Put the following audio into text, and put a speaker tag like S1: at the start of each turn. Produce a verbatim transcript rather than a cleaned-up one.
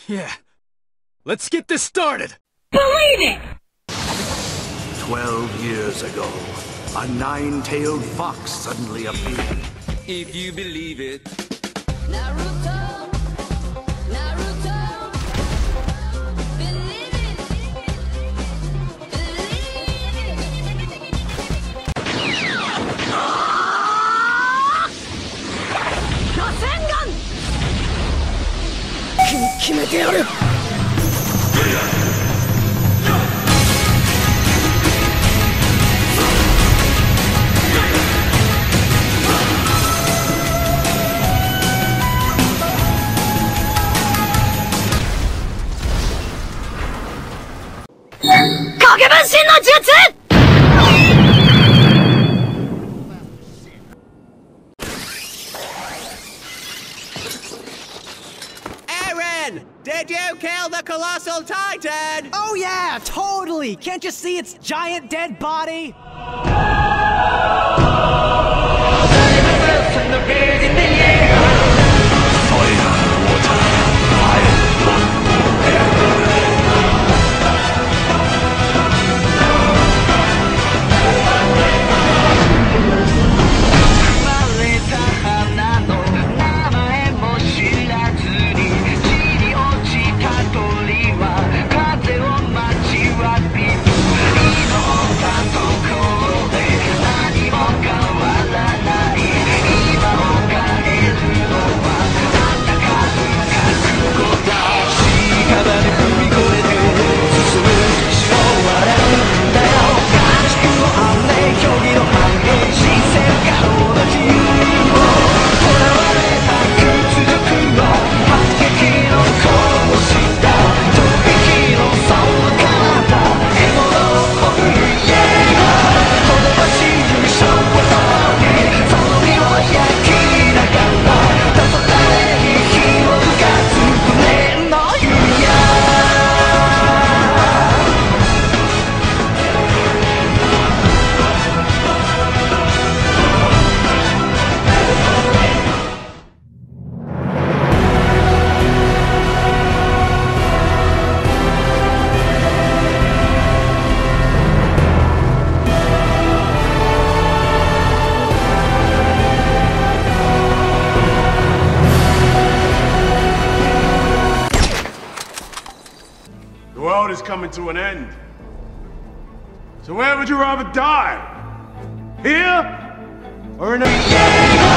S1: Yeah. Let's get this started!
S2: Believe it!
S3: Twelve years ago, a nine-tailed fox suddenly appeared.
S4: If you believe it.
S2: Naruto, Naruto, believe it, believe it. Rasengan! 決めてやる!
S4: Aaron! Did you kill the colossal titan?
S5: Oh yeah, totally! Can't you see its giant dead body?
S6: The world is coming to an end. So where would you rather die? Here? Or in a...